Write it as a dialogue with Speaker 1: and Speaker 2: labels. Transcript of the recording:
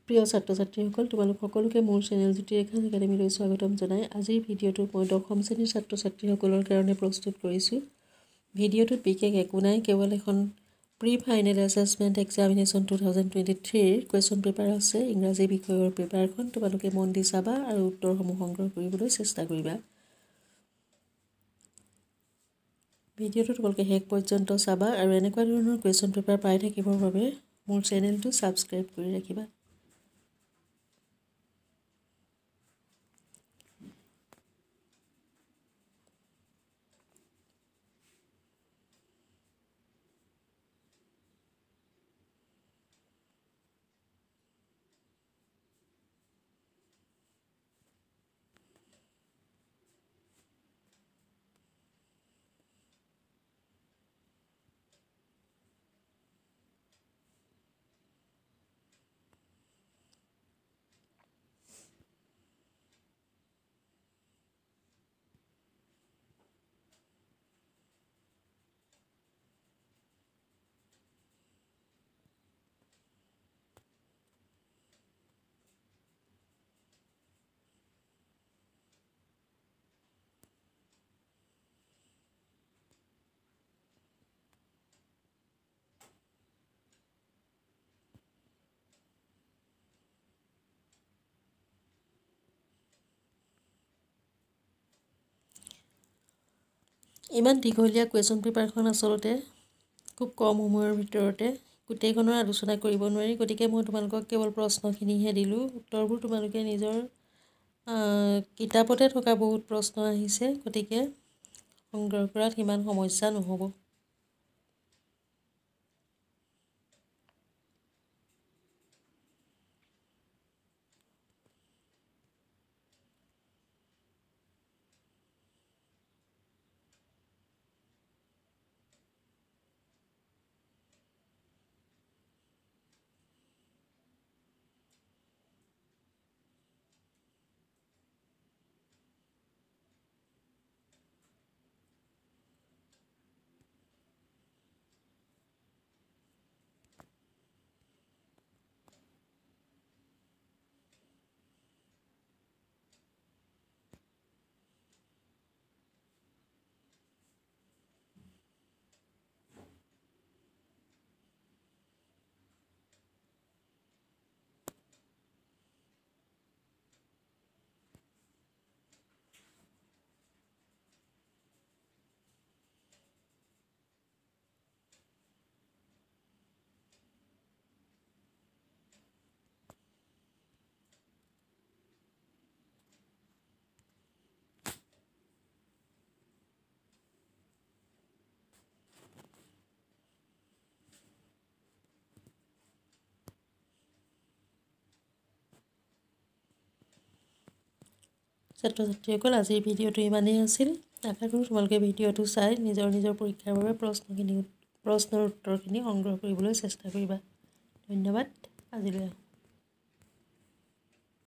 Speaker 1: প্ৰিয় ছাত্ৰ-ছাত্ৰীসকল তোমালোক সকলোকে মোৰ চেনেল জ্যোতিৰেখা একাডেমীলৈ স্বাগতম জনাই আজিৰ ভিডিঅ'টো মই 10ম শ্ৰেণীৰ ছাত্ৰ-ছাত্ৰীসকলৰ কাৰণে প্ৰস্তুত কৰিছোঁ। ভিডিঅ'টোত বিশেষ একো নাই, কেৱল এখন pre final assessment examination 2023 question paper আছে। ইংৰাজী বিষয়ৰ পেপাৰখন তোমালোকে মন দি চাবা আৰু উত্তৰসমূহ সংগ্ৰহ কৰিবলৈ চেষ্টা কৰিবা। ভিডিঅ'টো তোমালোকে শেষ পৰ্যন্ত চাবা আৰু এনেকুৱা ধৰণৰ কুৱেশ্যন পেপাৰ পাই থাকিবৰ বাবে মোৰ চেনেলটো ছাবস্ক্ৰাইব কৰি ৰাখিবা। ইমান দীঘলীয়া কুৱেশ্যন পেপাৰখন আচলতে খুব কম সময়ৰ ভিতৰতে গোটেইখনৰ আলোচনা কৰিব নোৱাৰি, গতিকে মই তোমালোকক কেৱল প্ৰশ্নখিনিহে দিলোঁ। উত্তৰবোৰ তোমালোকে নিজৰ কিতাপতে থকা বহুত প্ৰশ্ন আহিছে, গতিকে সংগ্ৰহ কৰাত সিমান সমস্যা নহ'ব। ছাত্ৰ-ছাত্ৰীসকল, আজিৰ ভিডিঅ'টো ইমানেই আছিল। আশা কৰোঁ তোমালোকে ভিডিঅ'টো চাই নিজৰ পৰীক্ষাৰ বাবে প্ৰশ্নৰ উত্তৰখিনি সংগ্ৰহ কৰিবলৈ চেষ্টা কৰিবা। ধন্যবাদ। আজিলৈ